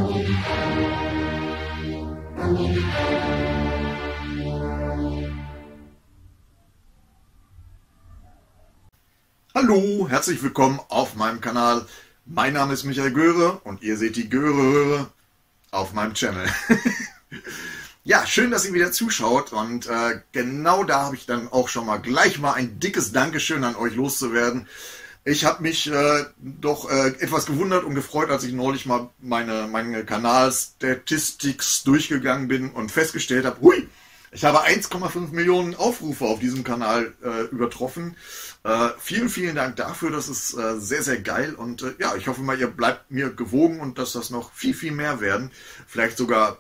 Hallo, herzlich willkommen auf meinem Kanal. Mein Name ist Michael Göre und ihr seht die Göre auf meinem Channel. Ja, schön, dass ihr wieder zuschaut und genau da habe ich dann auch schon mal gleich mal ein dickes Dankeschön an euch loszuwerden. Ich habe mich doch etwas gewundert und gefreut, als ich neulich mal meine Kanal-Statistics durchgegangen bin und festgestellt habe, hui, ich habe 1,5 Millionen Aufrufe auf diesem Kanal übertroffen. Vielen, vielen Dank dafür, das ist sehr, sehr geil und ja, ich hoffe mal, ihr bleibt mir gewogen und dass das noch viel, viel mehr werden. Vielleicht sogar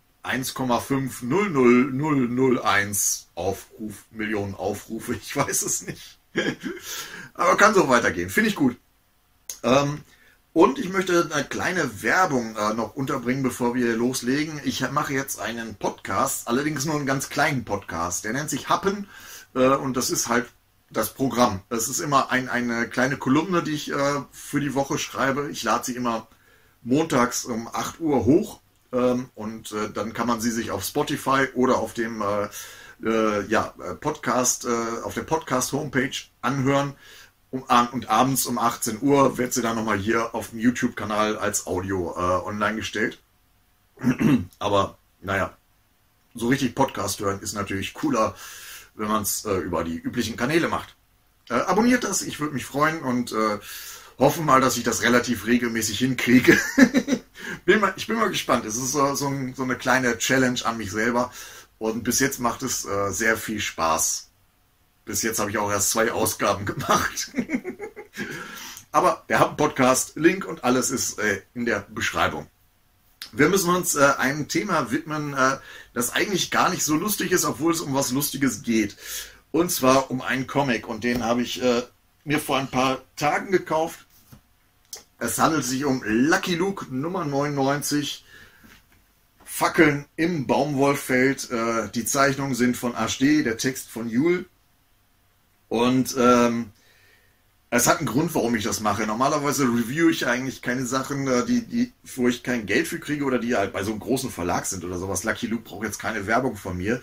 1,500001 Millionen Aufrufe, ich weiß es nicht. Aber kann so weitergehen, finde ich gut. Und ich möchte eine kleine Werbung noch unterbringen, bevor wir loslegen. Ich mache jetzt einen Podcast, allerdings nur einen ganz kleinen Podcast. Der nennt sich Happen und das ist halt das Programm. Das ist immer eine kleine Kolumne, die ich für die Woche schreibe. Ich lade sie immer montags um 8 Uhr hoch und dann kann man sie sich auf Spotify oder auf dem Podcast, auf der Podcast-Homepage anhören. Und abends um 18 Uhr wird sie dann nochmal hier auf dem YouTube-Kanal als Audio online gestellt. Aber naja, so richtig Podcast hören ist natürlich cooler, wenn man es über die üblichen Kanäle macht. Abonniert das, ich würde mich freuen und hoffe mal, dass ich das relativ regelmäßig hinkriege. Ich bin mal gespannt. Es ist so eine kleine Challenge an mich selber und bis jetzt macht es sehr viel Spaß. Bis jetzt habe ich auch erst 2 Ausgaben gemacht. Aber der Happen-Podcast, Link und alles ist in der Beschreibung. Wir müssen uns einem Thema widmen, das eigentlich gar nicht so lustig ist, obwohl es um was Lustiges geht. Und zwar um einen Comic und den habe ich mir vor ein paar Tagen gekauft. Es handelt sich um Lucky Luke Nummer 99. Fackeln im Baumwollfeld. Die Zeichnungen sind von HD, der Text von Jule. Und es hat einen Grund, warum ich das mache. Normalerweise reviewe ich eigentlich keine Sachen, wo ich kein Geld für kriege oder die halt bei so einem großen Verlag sind oder sowas. Lucky Luke braucht jetzt keine Werbung von mir.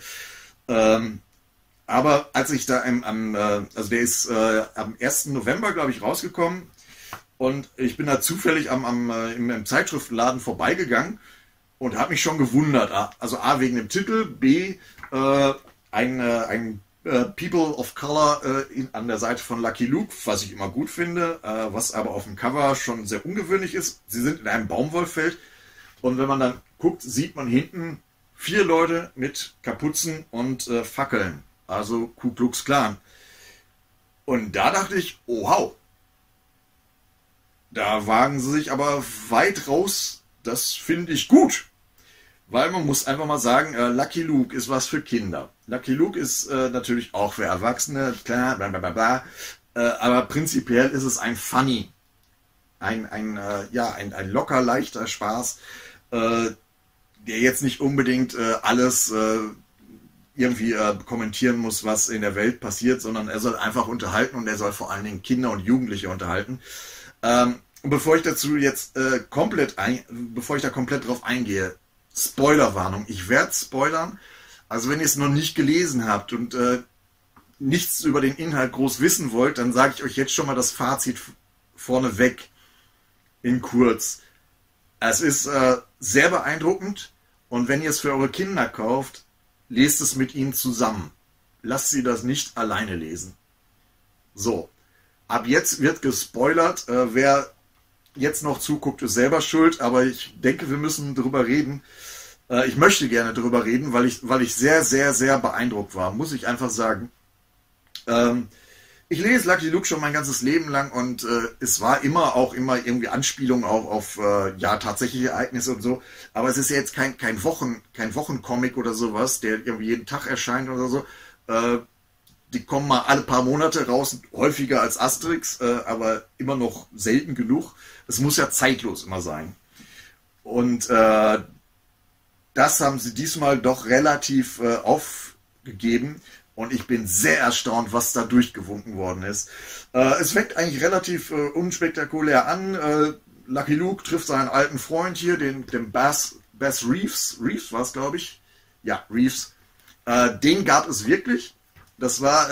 Aber als ich da also der ist am 1. November, glaube ich, rausgekommen und ich bin da zufällig im Zeitschriftenladen vorbeigegangen und habe mich schon gewundert. Also A, wegen dem Titel, B, ein People of Color an der Seite von Lucky Luke, was ich immer gut finde, was aber auf dem Cover schon sehr ungewöhnlich ist. Sie sind in einem Baumwollfeld und wenn man dann guckt, sieht man hinten 4 Leute mit Kapuzen und Fackeln, also Ku Klux Klan. Und da dachte ich, oh wow, da wagen sie sich aber weit raus, das finde ich gut. Weil man muss einfach mal sagen, Lucky Luke ist was für Kinder. Lucky Luke ist natürlich auch für Erwachsene, klar, bla bla bla bla. Aber prinzipiell ist es ein Funny. Ein locker, leichter Spaß, der jetzt nicht unbedingt alles irgendwie kommentieren muss, was in der Welt passiert, sondern er soll einfach unterhalten und er soll vor allen Dingen Kinder und Jugendliche unterhalten. Bevor ich dazu jetzt komplett drauf eingehe, Spoilerwarnung. Ich werde spoilern. Also wenn ihr es noch nicht gelesen habt und nichts über den Inhalt groß wissen wollt, dann sage ich euch jetzt schon mal das Fazit vorneweg in kurz. Es ist sehr beeindruckend und wenn ihr es für eure Kinder kauft, lest es mit ihnen zusammen. Lasst sie das nicht alleine lesen. So, ab jetzt wird gespoilert. Wer jetzt noch zuguckt, ist selber schuld, aber ich denke, wir müssen drüber reden. Ich möchte gerne drüber reden, weil ich sehr, sehr, sehr beeindruckt war, muss ich einfach sagen. Ich lese Lucky Luke schon mein ganzes Leben lang und es war immer irgendwie Anspielung auf tatsächliche Ereignisse und so, aber es ist ja jetzt kein Wochencomic oder sowas, der irgendwie jeden Tag erscheint oder so. Die kommen mal alle paar Monate raus, häufiger als Asterix, aber immer noch selten genug. Es muss ja zeitlos immer sein. Und das haben sie diesmal doch relativ aufgegeben. Und ich bin sehr erstaunt, was da durchgewunken worden ist. Es fängt eigentlich relativ unspektakulär an. Lucky Luke trifft seinen alten Freund hier, den Bass Reeves. Reeves war es, glaube ich. Ja, Reeves. Den gab es wirklich. Das war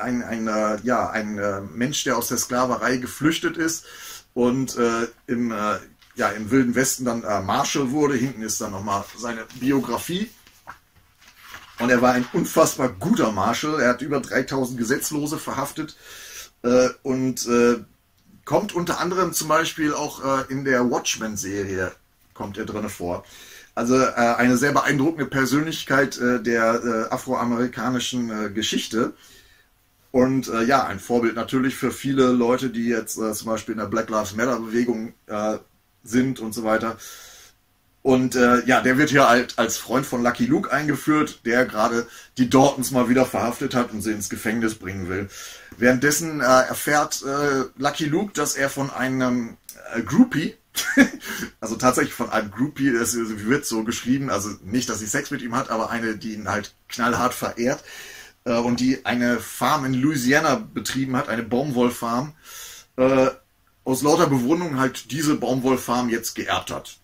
ein Mensch, der aus der Sklaverei geflüchtet ist und im Wilden Westen dann Marshal wurde. Hinten ist dann nochmal seine Biografie. Und er war ein unfassbar guter Marshal. Er hat über 3000 Gesetzlose verhaftet und kommt unter anderem zum Beispiel auch in der Watchmen-Serie kommt er drin vor. Also eine sehr beeindruckende Persönlichkeit der afroamerikanischen Geschichte. Und ein Vorbild natürlich für viele Leute, die jetzt zum Beispiel in der Black Lives Matter Bewegung sind und so weiter. Und der wird hier halt als Freund von Lucky Luke eingeführt, der gerade die Daltons mal wieder verhaftet hat und sie ins Gefängnis bringen will. Währenddessen erfährt Lucky Luke, dass er von einem Groupie, also tatsächlich von einem Groupie, das wird so geschrieben, also nicht, dass sie Sex mit ihm hat, aber eine, die ihn halt knallhart verehrt und die eine Farm in Louisiana betrieben hat, eine Baumwollfarm, aus lauter Bewunderung halt diese Baumwollfarm jetzt geerbt hat.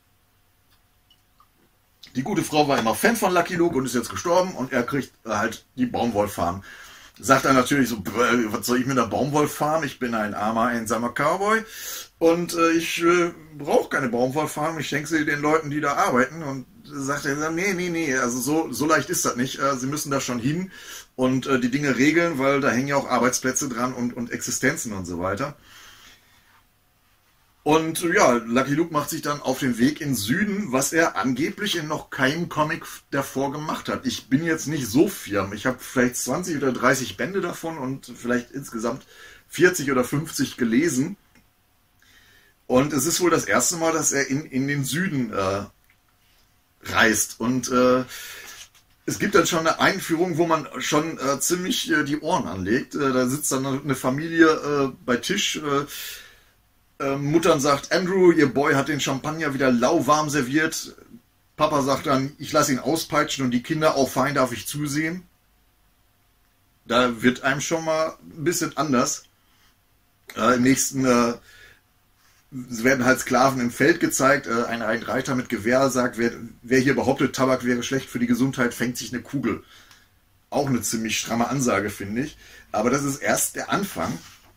Die gute Frau war immer Fan von Lucky Luke und ist jetzt gestorben und er kriegt halt die Baumwollfarm. Sagt er natürlich so, was soll ich mit der Baumwollfarm? Ich bin ein armer, einsamer Cowboy und ich brauche keine Baumwollfarm. Ich schenke sie den Leuten, die da arbeiten. Und sagt er, nee, also so leicht ist das nicht. Sie müssen da schon hin und die Dinge regeln, weil da hängen ja auch Arbeitsplätze dran und Existenzen und so weiter. Und ja, Lucky Luke macht sich dann auf den Weg in Süden, was er angeblich in noch keinem Comic davor gemacht hat. Ich bin jetzt nicht so firm. Ich habe vielleicht 20 oder 30 Bände davon und vielleicht insgesamt 40 oder 50 gelesen. Und es ist wohl das erste Mal, dass er in den Süden reist. Und es gibt dann schon eine Einführung, wo man schon ziemlich die Ohren anlegt. Da sitzt dann eine Familie bei Tisch. Muttern sagt, Andrew, ihr Boy hat den Champagner wieder lauwarm serviert. Papa sagt dann, ich lasse ihn auspeitschen und die Kinder, auch fein, darf ich zusehen. Da wird einem schon mal ein bisschen anders. Im nächsten werden halt Sklaven im Feld gezeigt. Ein Reiter mit Gewehr sagt, wer hier behauptet, Tabak wäre schlecht für die Gesundheit, fängt sich eine Kugel. Auch eine ziemlich stramme Ansage, finde ich. Aber das ist erst der Anfang.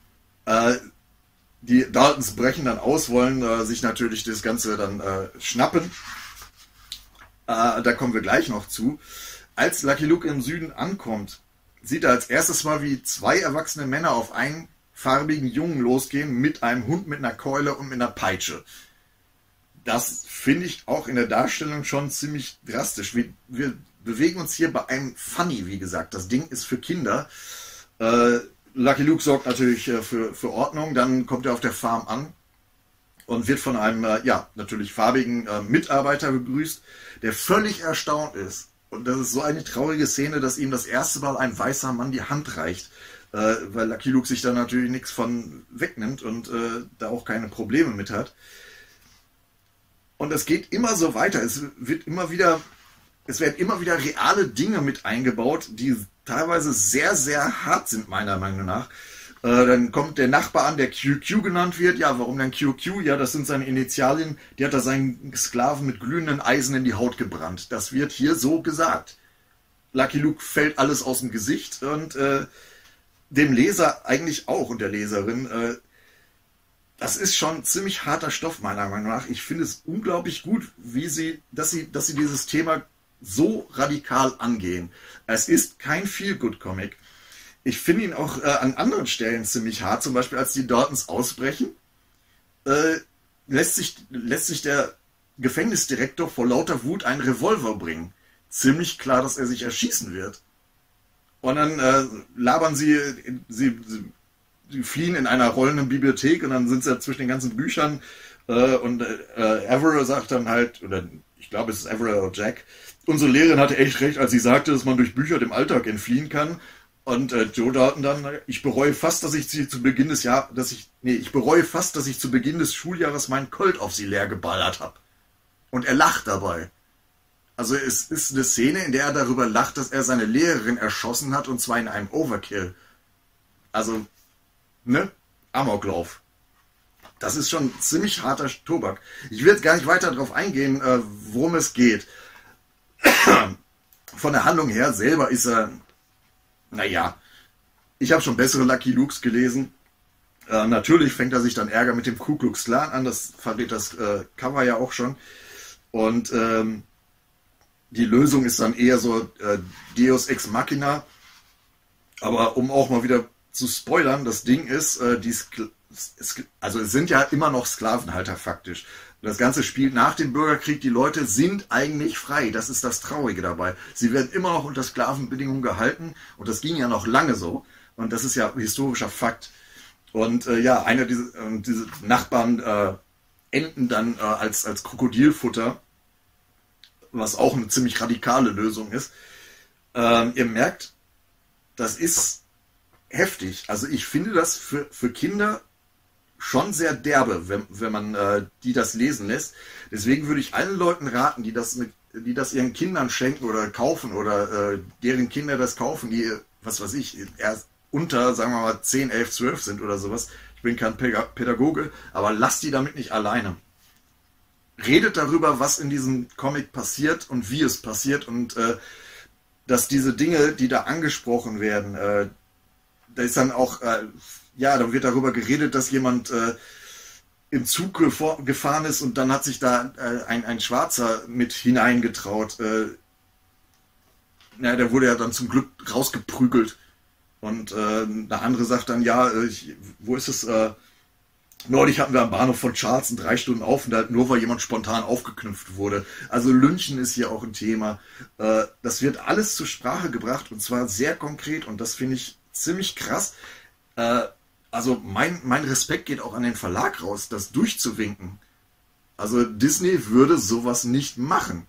Die Daltons brechen dann aus, wollen sich natürlich das Ganze dann schnappen. Da kommen wir gleich noch zu. Als Lucky Luke im Süden ankommt, sieht er als erstes mal, wie zwei erwachsene Männer auf einen farbigen Jungen losgehen mit einem Hund, mit einer Keule und mit einer Peitsche. Das finde ich auch in der Darstellung schon ziemlich drastisch. Wir bewegen uns hier bei einem Funny, wie gesagt. Das Ding ist für Kinder. Lucky Luke sorgt natürlich für Ordnung, dann kommt er auf der Farm an und wird von einem, natürlich farbigen Mitarbeiter begrüßt, der völlig erstaunt ist. Und das ist so eine traurige Szene, dass ihm das erste Mal ein weißer Mann die Hand reicht, weil Lucky Luke sich da natürlich nichts von wegnimmt und da auch keine Probleme mit hat. Und es geht immer so weiter, es werden immer wieder reale Dinge mit eingebaut, die teilweise sehr, sehr hart sind, meiner Meinung nach. Dann kommt der Nachbar an, der QQ genannt wird. Ja, warum denn QQ? Ja, das sind seine Initialien. Die hat er seinen Sklaven mit glühenden Eisen in die Haut gebrannt. Das wird hier so gesagt. Lucky Luke fällt alles aus dem Gesicht und dem Leser eigentlich auch und der Leserin. Das ist schon ziemlich harter Stoff, meiner Meinung nach. Ich finde es unglaublich gut, dass sie dieses Thema so radikal angehen. Es ist kein Feel-Good-Comic. Ich finde ihn auch an anderen Stellen ziemlich hart. Zum Beispiel, als die Daltons ausbrechen, lässt sich der Gefängnisdirektor vor lauter Wut einen Revolver bringen. Ziemlich klar, dass er sich erschießen wird. Und dann labern sie fliehen in einer rollenden Bibliothek und dann sind sie zwischen den ganzen Büchern und Averill sagt dann halt, oder ich glaube, es ist Averill oder Jack, unsere Lehrerin hatte echt recht, als sie sagte, dass man durch Bücher dem Alltag entfliehen kann. Und Joe Dalton dann, ich bereue fast, dass ich zu Beginn des Schuljahres meinen Colt auf sie leer geballert habe. Und er lacht dabei. Also es ist eine Szene, in der er darüber lacht, dass er seine Lehrerin erschossen hat, und zwar in einem Overkill. Also, ne? Amoklauf. Das ist schon ziemlich harter Tobak. Ich will jetzt gar nicht weiter darauf eingehen, worum es geht. Von der Handlung her selber ist er, naja, ich habe schon bessere Lucky Lukes gelesen. Natürlich fängt er sich dann Ärger mit dem Ku Klux Klan an, das verrät das Cover ja auch schon. Und die Lösung ist dann eher so Deus Ex Machina. Aber um auch mal wieder zu spoilern, das Ding ist, also es sind ja immer noch Sklavenhalter faktisch. Das Ganze spielt nach dem Bürgerkrieg, die Leute sind eigentlich frei, das ist das Traurige dabei. Sie werden immer noch unter Sklavenbedingungen gehalten und das ging ja noch lange so. Und das ist ja historischer Fakt. Und ja, einer diese Nachbarn enden dann als Krokodilfutter, was auch eine ziemlich radikale Lösung ist. Ihr merkt, das ist heftig. Also ich finde das für Kinder schon sehr derbe, wenn man die das lesen lässt. Deswegen würde ich allen Leuten raten, die das ihren Kindern schenken oder kaufen oder deren Kinder das kaufen, die, was weiß ich, erst unter, sagen wir mal, 10, 11, 12 sind oder sowas. Ich bin kein Pädagoge, aber lasst die damit nicht alleine. Redet darüber, was in diesem Comic passiert und wie es passiert und dass diese Dinge, die da angesprochen werden, da ist dann auch, ja, da wird darüber geredet, dass jemand im Zug gefahren ist und dann hat sich da ein Schwarzer mit hineingetraut. Ja, der wurde ja dann zum Glück rausgeprügelt. Und eine andere sagt dann, ja, wo ist es? Neulich hatten wir am Bahnhof von Charleston 3 Stunden Aufenthalt, nur weil jemand spontan aufgeknüpft wurde. Also Lynchen ist hier auch ein Thema. Das wird alles zur Sprache gebracht und zwar sehr konkret und das finde ich ziemlich krass. Also mein Respekt geht auch an den Verlag raus, das durchzuwinken. Also Disney würde sowas nicht machen.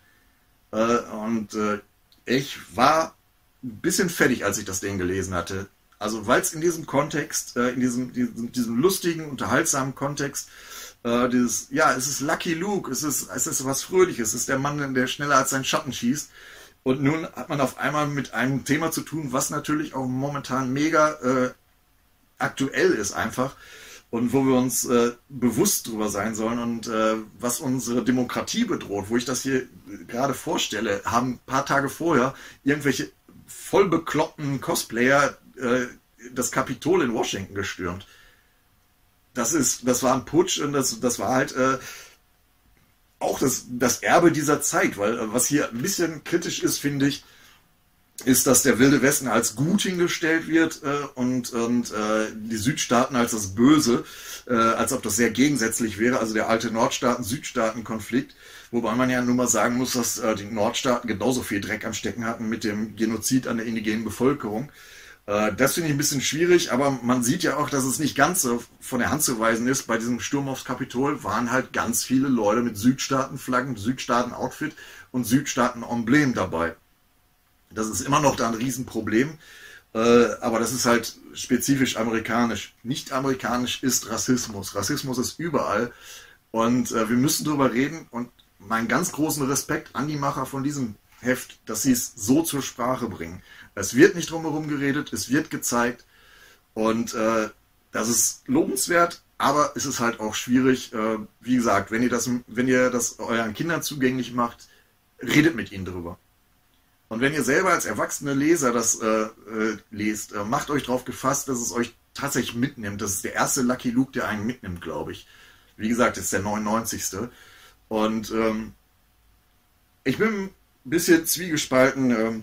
Ich war ein bisschen fertig, als ich das Ding gelesen hatte. Also weil es in diesem Kontext, in diesem lustigen, unterhaltsamen Kontext, ja, es ist Lucky Luke, es ist was Fröhliches, es ist der Mann, der schneller als sein Schatten schießt. Und nun hat man auf einmal mit einem Thema zu tun, was natürlich auch momentan mega aktuell ist einfach und wo wir uns bewusst drüber sein sollen und was unsere Demokratie bedroht, wo ich das hier gerade vorstelle, haben ein paar Tage vorher irgendwelche voll bekloppten Cosplayer das Kapitol in Washington gestürmt. Das war ein Putsch und das war halt auch das Erbe dieser Zeit, weil was hier ein bisschen kritisch ist, finde ich, ist, dass der Wilde Westen als gut hingestellt wird und die Südstaaten als das Böse, als ob das sehr gegensätzlich wäre, also der alte Nordstaaten-Südstaaten-Konflikt, wobei man ja nun mal sagen muss, dass die Nordstaaten genauso viel Dreck am Stecken hatten mit dem Genozid an der indigenen Bevölkerung. Das finde ich ein bisschen schwierig, aber man sieht ja auch, dass es nicht ganz so von der Hand zu weisen ist. Bei diesem Sturm aufs Kapitol waren halt ganz viele Leute mit Südstaatenflaggen, Südstaaten-Outfit und Südstaaten-Emblem dabei. Das ist immer noch da ein Riesenproblem, aber das ist halt spezifisch amerikanisch. Nicht amerikanisch ist Rassismus. Rassismus ist überall und wir müssen drüber reden und meinen ganz großen Respekt an die Macher von diesem Heft, dass sie es so zur Sprache bringen. Es wird nicht drumherum geredet, es wird gezeigt und das ist lobenswert, aber es ist halt auch schwierig. Wie gesagt, wenn ihr das euren Kindern zugänglich macht, redet mit ihnen drüber. Und wenn ihr selber als erwachsene Leser das lest, macht euch darauf gefasst, dass es euch tatsächlich mitnimmt. Das ist der erste Lucky Luke, der einen mitnimmt, glaube ich. Wie gesagt, das ist der 99. Und ich bin ein bisschen zwiegespalten,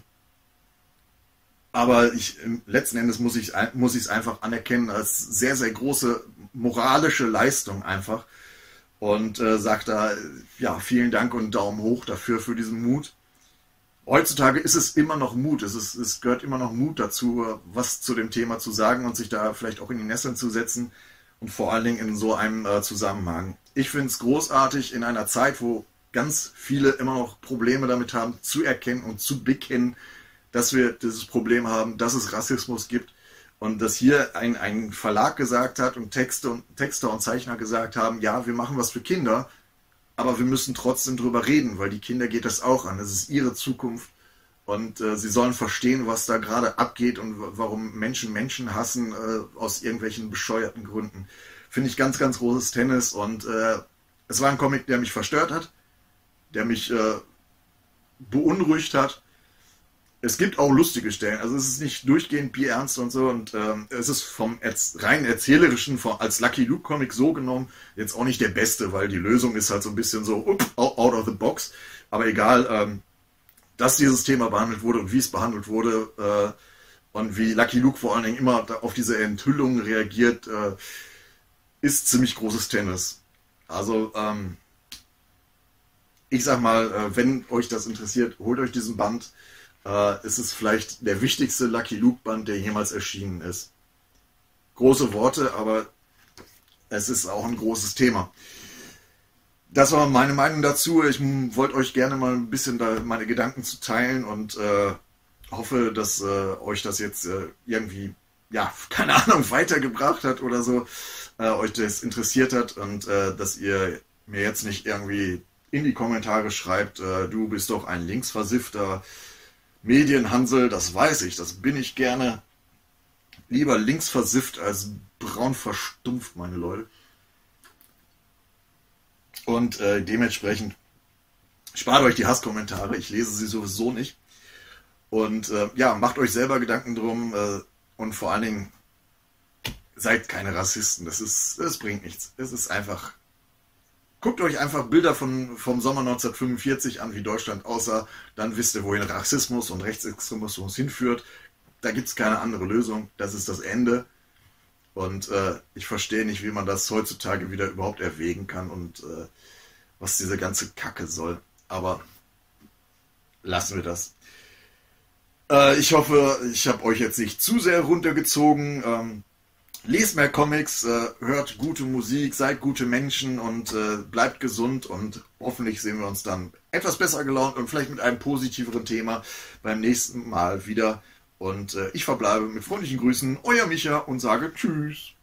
aber letzten Endes muss ich es einfach anerkennen als sehr, sehr große moralische Leistung einfach. Und sage da, ja, vielen Dank und Daumen hoch dafür, für diesen Mut. Heutzutage ist es immer noch Mut. Es gehört immer noch Mut dazu, was zu dem Thema zu sagen und sich da vielleicht auch in die Nesseln zu setzen und vor allen Dingen in so einem Zusammenhang. Ich finde es großartig in einer Zeit, wo ganz viele immer noch Probleme damit haben, zu erkennen und zu bekennen, dass wir dieses Problem haben, dass es Rassismus gibt und dass hier ein Verlag gesagt hat und Texter und Zeichner gesagt haben, ja, wir machen was für Kinder, aber wir müssen trotzdem drüber reden, weil die Kinder geht das auch an. Das ist ihre Zukunft und sie sollen verstehen, was da gerade abgeht und warum Menschen hassen aus irgendwelchen bescheuerten Gründen. finde ich ganz, ganz großes Tennis und es war ein Comic, der mich verstört hat, der mich beunruhigt hat. Es gibt auch lustige Stellen, also es ist nicht durchgehend bierernst und so und es ist vom rein erzählerischen, als Lucky Luke Comic so genommen, jetzt auch nicht der beste, weil die Lösung ist halt so ein bisschen so out of the box, aber egal, dass dieses Thema behandelt wurde und wie es behandelt wurde und wie Lucky Luke vor allen Dingen immer auf diese Enthüllungen reagiert, ist ziemlich großes Tennis. Also ich sag mal, wenn euch das interessiert, holt euch diesen Band. Es ist vielleicht der wichtigste Lucky Luke Band, der jemals erschienen ist. Große Worte, aber es ist auch ein großes Thema. Das war meine Meinung dazu. Ich wollte euch gerne mal ein bisschen meine Gedanken zu teilen und hoffe, dass euch das jetzt irgendwie, ja, keine Ahnung, weitergebracht hat oder so, euch das interessiert hat und dass ihr mir jetzt nicht irgendwie in die Kommentare schreibt, du bist doch ein linksversiffter Medienhansel, das weiß ich, das bin ich gerne. Lieber linksversifft als braun verstumpft, meine Leute. Und dementsprechend spart euch die Hasskommentare, ich lese sie sowieso nicht. Und ja, macht euch selber Gedanken drum und vor allen Dingen seid keine Rassisten, das bringt nichts. Es ist einfach... Guckt euch einfach Bilder vom Sommer 1945 an, wie Deutschland aussah, dann wisst ihr, wohin Rassismus und Rechtsextremismus hinführt. Da gibt es keine andere Lösung, das ist das Ende. Und ich verstehe nicht, wie man das heutzutage wieder überhaupt erwägen kann und was diese ganze Kacke soll. Aber lassen wir das. Ich hoffe, ich habe euch jetzt nicht zu sehr runtergezogen. Lest mehr Comics, hört gute Musik, seid gute Menschen und bleibt gesund und hoffentlich sehen wir uns dann etwas besser gelaunt und vielleicht mit einem positiveren Thema beim nächsten Mal wieder. Und ich verbleibe mit freundlichen Grüßen, euer Micha und sage Tschüss.